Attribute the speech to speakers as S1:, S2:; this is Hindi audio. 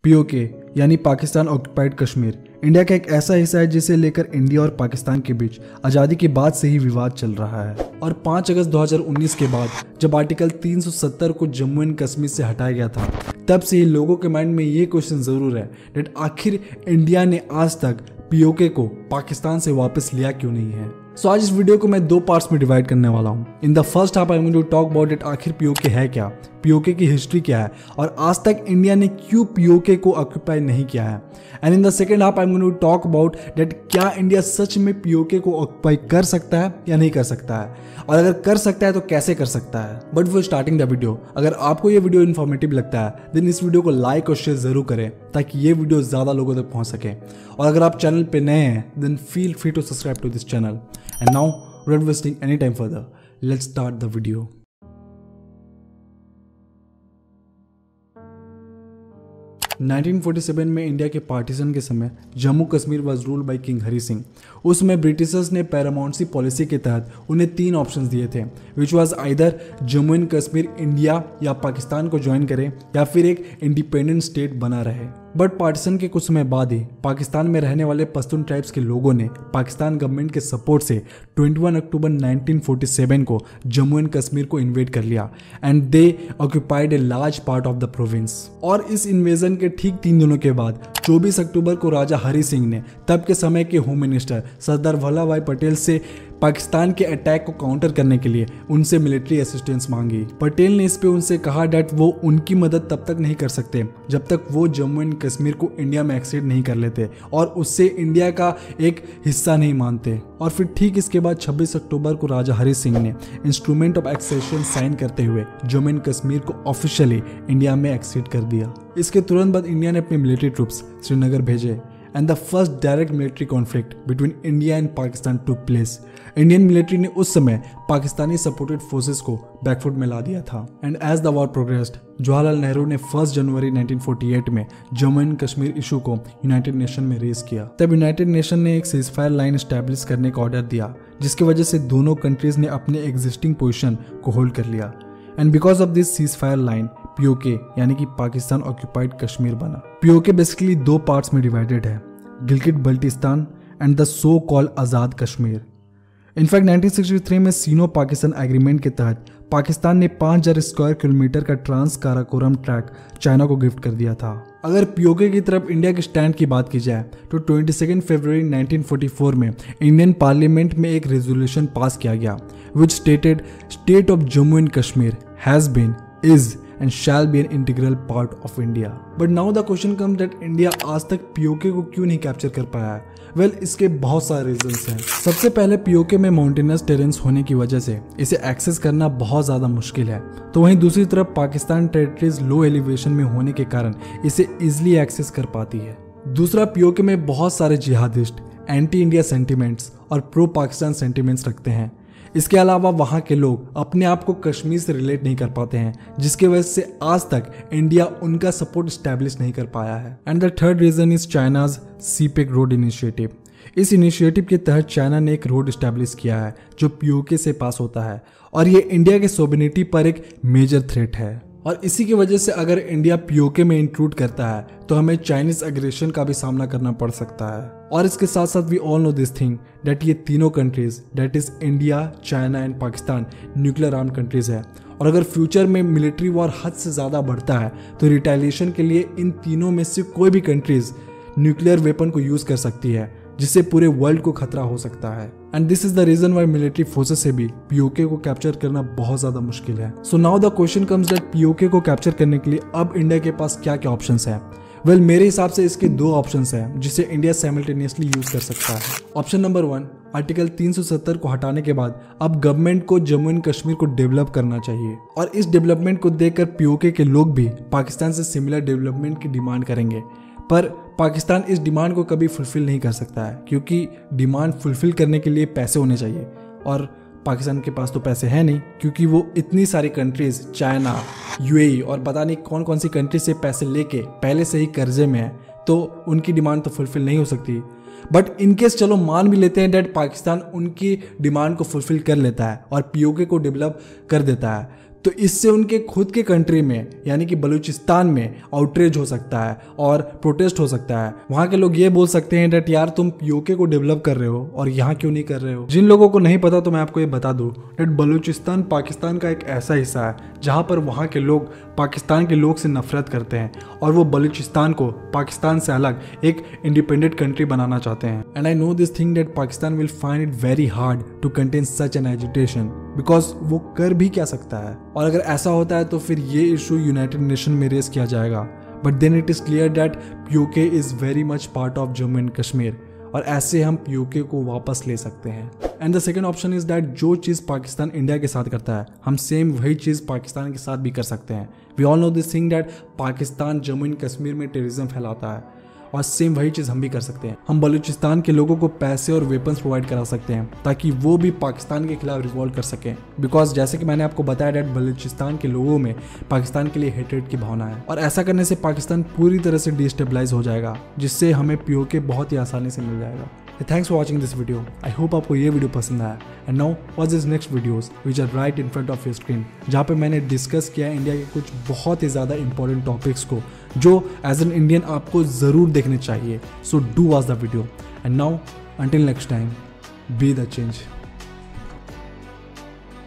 S1: पीओके यानी पाकिस्तान ऑक्युपाइड कश्मीर इंडिया का एक ऐसा हिस्सा है जिसे लेकर इंडिया और पाकिस्तान के बीच आज़ादी के बाद से ही विवाद चल रहा है। और 5 अगस्त 2019 के बाद जब आर्टिकल 370 को जम्मू एंड कश्मीर से हटाया गया था, तब से ही लोगों के माइंड में ये क्वेश्चन जरूर है कि आखिर इंडिया ने आज तक पीओके को पाकिस्तान से वापस लिया क्यों नहीं है। सो आज इस वीडियो को मैं 2 पार्ट्स में डिवाइड करने वाला हूँ। In the first half I am going to talk about it, आखिर पीओके है क्या, पीओके की हिस्ट्री क्या है और आज तक इंडिया ने क्यों पीओके को ऑक्यूपाई नहीं किया है। And in the second half I am going to talk about that क्या इंडिया सच में पीओके को ऑक्यूपाई कर सकता है या नहीं कर सकता है, और अगर कर सकता है तो कैसे कर सकता है। But for starting the video, अगर आपको ये वीडियो इन्फॉर्मेटिव लगता है देन इस वीडियो को लाइक और शेयर जरूर करें ताकि ये वीडियो ज्यादा लोगों तक पहुंच सके। और अगर आप चैनल पे नए हैं then feel free to subscribe to this channel. And now without wasting any time further, let's start the video. In 1947 में इंडिया के पार्टीशन के समय Jammu Kashmir was ruled by king Hari Singh. उसमें ब्रिटिशर्स ने पैरामाउंसी पॉलिसी के तहत उन्हें 3 ऑप्शंस दिए थे, which was either Jammu and Kashmir India या पाकिस्तान को ज्वाइन करे या फिर एक इंडिपेंडेंट स्टेट बना रहे। बट पार्टीशन के कुछ समय बाद ही पाकिस्तान में रहने वाले पश्तून ट्राइब्स के लोगों ने पाकिस्तान गवर्नमेंट के सपोर्ट से 21 अक्टूबर 1947 को जम्मू एंड कश्मीर को इन्वेड कर लिया and they occupied a large part of the province. और इस इन्वेजन के ठीक 3 दिनों के बाद 24 अक्टूबर को राजा हरी सिंह ने तब के समय के होम मिनिस्टर सरदार वल्लभ भाई पटेल से पाकिस्तान के अटैक को काउंटर करने के लिए उनसे मिलिट्री असिस्टेंस मांगी। पटेल ने इस पे उनसे कहा डेट वो उनकी मदद तब तक नहीं कर सकते जब तक वो जम्मू एंड कश्मीर को इंडिया में एक्सेप्ट नहीं कर लेते और उससे इंडिया का एक हिस्सा नहीं मानते। और फिर ठीक इसके बाद 26 अक्टूबर को राजा हरी सिंह ने इंस्ट्रूमेंट ऑफ एक्सेशन साइन करते हुए जम्मू एंड कश्मीर को ऑफिशियली इंडिया में एक्सेप्ट कर दिया। इसके तुरंत बाद इंडिया ने अपने मिलिट्री ट्रूप्स श्रीनगर भेजे and the first direct military conflict between India and Pakistan took place. Indian military ने उस समय पाकिस्तानी सपोर्टेड फोर्सेस को बैकफुट में ला दिया था। And as the war progressed Jawaharlal Nehru ने 1 जनवरी 1948 में जम्मू एंड कश्मीर इशू को यूनाइटेड नेशन में रेज किया। तब यूनाइटेड नेशन ने एक सीजफायर लाइन एस्टैब्लिश करने का ऑर्डर दिया जिसकी वजह से दोनों कंट्रीज ने अपने एग्जिस्टिंग पोजीशन को होल्ड कर लिया। And because of this ceasefire line POK यानी कि पाकिस्तान ऑक्यूपाइड कश्मीर बना। पीओके बेसिकली 2 पार्ट्स में डिवाइडेड है, Gilgit Baltistan and the so called Azad Kashmir. In fact 1963 में सीनो पाकिस्तान एग्रीमेंट के तहत पाकिस्तान ने 5000 स्क्वायर किलोमीटर का ट्रांस काराकोरम ट्रैक चाइना को गिफ्ट कर दिया था। अगर पीओके की तरफ इंडिया के स्टैंड की बात की जाए तो 22 फरवरी 1944 में इंडियन पार्लियामेंट में एक रेजोल्यूशन पास किया गया which stated state of Jammu and Kashmir has been is and shall be an integral part of India. But now the question comes that India आज तक पीओके को क्यों नहीं कैप्चर कर पाया है। वेल इसके बहुत सारे रीजंस हैं। सबसे पहले पीओके में माउंटेनस टेरेंस होने की वजह से इसे एक्सेस करना बहुत ज़्यादा मुश्किल है, तो वहीं दूसरी तरफ पाकिस्तान टेरिटरीज लो एलिवेशन में होने के कारण इसे इजिली एक्सेस कर पाती है। दूसरा, पीओके में बहुत सारे जिहादिस्ट एंटी इंडिया सेंटिमेंट्स और प्रो पाकिस्तान सेंटिमेंट्स रखते हैं। इसके अलावा वहाँ के लोग अपने आप को कश्मीर से रिलेट नहीं कर पाते हैं, जिसकी वजह से आज तक इंडिया उनका सपोर्ट स्टैब्लिश नहीं कर पाया है। And the third reason is China's CPEC road initiative. इस इनिशिएटिव के तहत चाइना ने एक रोड स्टैब्लिश किया है जो पीओके से पास होता है और ये इंडिया के सोवेरेनिटी पर एक मेजर थ्रेट है। और इसी की वजह से अगर इंडिया पीओके में इंक्लूड करता है तो हमें चाइनीज एग्रेशन का भी सामना करना पड़ सकता है। और इसके साथ साथ we all know this thing that ये तीनों countries that is India, China and Pakistan nuclear armed countries है। और अगर फ्यूचर में मिलिट्री वॉर हद से ज़्यादा बढ़ता है तो रिटेलिएशन के लिए इन तीनों में से कोई भी कंट्रीज न्यूक्लियर वेपन को यूज़ कर सकती है जिससे पूरे वर्ल्ड को खतरा हो सकता है। And this is the reason why military forces से भी पीओके को कैप्चर करना बहुत ज्यादा मुश्किल है। So now the question comes that POK को कैप्चर करने के लिए अब इंडिया के पास क्या क्या ऑप्शंस है। वेल मेरे हिसाब से इसके 2 ऑप्शंस हैं जिसे इंडिया साइमल्टेनियसली यूज कर सकता है। ऑप्शन नंबर 1, आर्टिकल 370 को हटाने के बाद अब गवर्नमेंट को जम्मू एंड कश्मीर को डेवलप करना चाहिए और इस डेवलपमेंट को देखकर पीओके के लोग भी पाकिस्तान से सिमिलर डेवलपमेंट की डिमांड करेंगे। पर पाकिस्तान इस डिमांड को कभी फुलफिल नहीं कर सकता है क्योंकि डिमांड फुलफिल करने के लिए पैसे होने चाहिए और पाकिस्तान के पास तो पैसे हैं नहीं, क्योंकि वो इतनी सारी कंट्रीज चाइना, यूएई और पता नहीं कौन कौन सी कंट्री से पैसे लेके पहले से ही कर्जे में है, तो उनकी डिमांड तो फुलफिल नहीं हो सकती। बट इनकेस चलो मान भी लेते हैं डेट पाकिस्तान उनकी डिमांड को फुलफिल कर लेता है और पीओके को डेवलप कर देता है, तो इससे उनके खुद के कंट्री में यानी कि बलूचिस्तान में आउटरीच हो सकता है और प्रोटेस्ट हो सकता है। वहाँ के लोग ये बोल सकते हैं डेट यार तुम पीओके को डेवलप कर रहे हो और यहाँ क्यों नहीं कर रहे हो। जिन लोगों को नहीं पता तो मैं आपको ये बता दूं डेट बलूचिस्तान पाकिस्तान का एक ऐसा हिस्सा है जहाँ पर वहाँ के लोग पाकिस्तान के लोग से नफरत करते हैं और वो बलूचिस्तान को पाकिस्तान से अलग एक इंडिपेंडेंट कंट्री बनाना चाहते हैं। And I know this thing that Pakistan will find it very hard to contain such an agitation because वो कर भी क्या सकता है। और अगर ऐसा होता है तो फिर ये इशू यूनाइटेड नेशन में रेज किया जाएगा। But then it is clear that POK is very much part of Jammu and Kashmir और ऐसे हम पीओके को वापस ले सकते हैं। And the second option is that जो चीज़ पाकिस्तान इंडिया के साथ करता है हम सेम वही चीज़ पाकिस्तान के साथ भी कर सकते हैं। We all know this thing that Pakistan Jammu and Kashmir में टेररिज्म फैलाता है और सेम वही चीज़ हम भी कर सकते हैं। हम बलूचिस्तान के लोगों को पैसे और वेपन्स प्रोवाइड करा सकते हैं ताकि वो भी पाकिस्तान के खिलाफ रिवॉल्ट कर सकें। बिकॉज जैसे कि मैंने आपको बताया डेट बलूचिस्तान के लोगों में पाकिस्तान के लिए हेट्रेड की भावना है और ऐसा करने से पाकिस्तान पूरी तरह से डिस्टेबलाइज हो जाएगा जिससे हमें पीओके बहुत ही आसानी से मिल जाएगा। Thanks for watching this video. I hope आपको ये वीडियो पसंद आया। And now watch this next videos which are right in front of your screen, जहाँ पे मैंने डिस्कस किया इंडिया के कुछ बहुत ही ज़्यादा इंपॉर्टेंट टॉपिक्स को जो एज एन इंडियन आपको ज़रूर देखने चाहिए। So do watch the video and now until next time be the change.